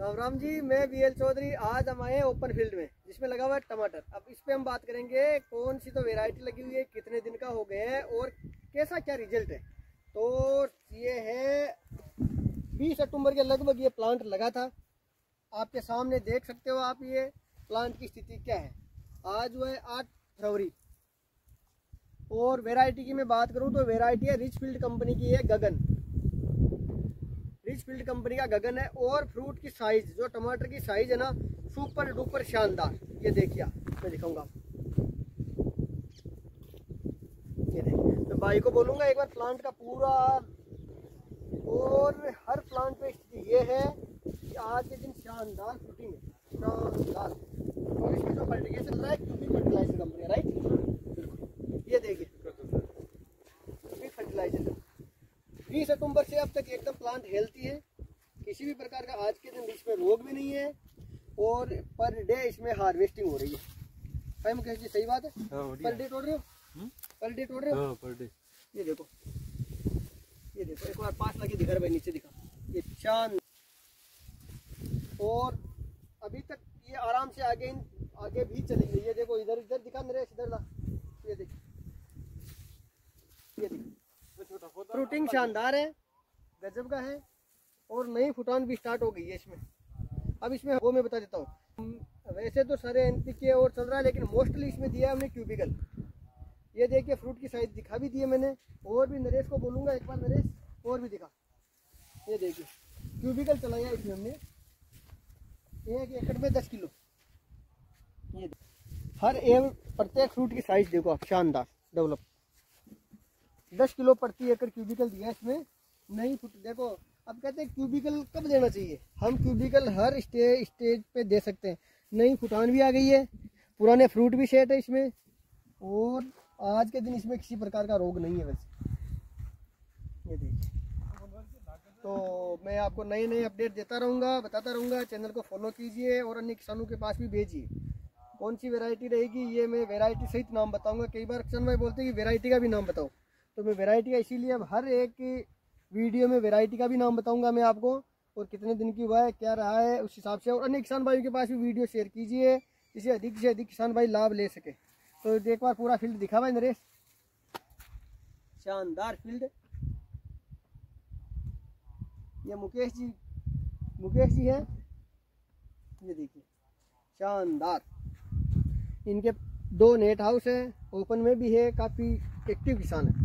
राम राम जी, मैं BL चौधरी। आज हम आए हैं ओपन फील्ड में जिसमें लगा हुआ है टमाटर। अब इस पे हम बात करेंगे कौन सी तो वैरायटी लगी हुई है, कितने दिन का हो गया है और कैसा क्या रिजल्ट है। तो ये है 20 अक्टूबर के लगभग ये प्लांट लगा था। आपके सामने देख सकते हो आप ये प्लांट की स्थिति क्या है। आज वो है 8 फरवरी। और वैरायटी की मैं बात करूं तो वैरायटी है रिचफील्ड कंपनी की है गगन। रिचफील्ड कंपनी का गगन है। और फ्रूट की साइज, जो टमाटर की साइज है ना, सुपर डुपर शानदार। ये देखिए, मैं दिखाऊंगा। ये देखिए, मैं भाई को बोलूंगा एक बार प्लांट का पूरा। और हर प्लांट पे स्थिति ये है कि आज के दिन शानदार फ्रूटिंग है, शानदार। और इसमें जो फर्टिलाइजर चल रहा है क्यूबिक फर्टिलाइजर कंपनी है, राइट। बिल्कुल, ये देखिए क्यूबिक फर्टिलाइजर। 20 अक्टूबर से अब तक एकदम प्लांट हेल्थी है, किसी भी प्रकार का आज के दिन इसमें रोग भी नहीं है। और पर डे इसमें हार्वेस्टिंग हो रही है। भाई मुकेश जी, सही बात है। पर डे तोड़ रहे हो, पर डे तोड़ रहे हो। Per day. ये देखो, ये देखो, एक बार पास लगे दिखा रहा भाई, नीचे दिखा, ये चांद। और अभी तक ये आराम से आगे भी चलेंगे। ये देखो, इधर इधर दिखा नरेश, इधर ला। ये देखो, ये देखो, फ्रूटिंग शानदार है, गजब का है। और नई फुटान भी स्टार्ट हो गई है इसमें। अब इसमें वो मैं बता देता हूँ। वैसे तो सारे NPK और चल रहा है, लेकिन मोस्टली इसमें दिया है हमने क्यूबिकल। ये देखिए, फ्रूट की साइज दिखा भी दी है मैंने। और भी नरेश को बोलूँगा एक बार, नरेश और भी दिखा। ये देखिए, क्यूबिकल चलाया इसमें हमने 1 एकड़ में 10 किलो। ये हर प्रत्येक फ्रूट की साइज देखो आप, शानदार डेवलप। 10 किलो प्रति एकड़ क्यूबिकल दिया इसमें। नई फुट देखो, अब कहते हैं क्यूबिकल कब देना चाहिए। हम क्यूबिकल हर स्टेज पे दे सकते हैं। नई फुटान भी आ गई है, पुराने फ्रूट भी सेट है इसमें। और आज के दिन इसमें किसी प्रकार का रोग नहीं है वैसे। ये देखिए, तो मैं आपको नए नए अपडेट देता रहूँगा, बताता रहूँगा। चैनल को फॉलो कीजिए और अन्य किसानों के पास भी भेजिए। कौन सी वैरायटी रहेगी ये मैं वैरायटी सहित नाम बताऊँगा। कई बार किसान भाई बोलते हैं कि वैरायटी का भी नाम बताओ, तो मैं वैरायटी का इसीलिए अब हर एक वीडियो में वैरायटी का भी नाम बताऊंगा मैं आपको। और कितने दिन की हुआ है, क्या रहा है, उस हिसाब से। और अन्य किसान भाइयों के पास भी वीडियो शेयर कीजिए, जिससे अधिक से अधिक किसान भाई लाभ ले सके। तो एक बार पूरा फील्ड दिखा भाई नरेश, शानदार फील्ड। ये मुकेश जी हैं, ये देखिए, शानदार। इनके 2 नेट हाउस है, ओपन में भी है, काफ़ी एक्टिव किसान है।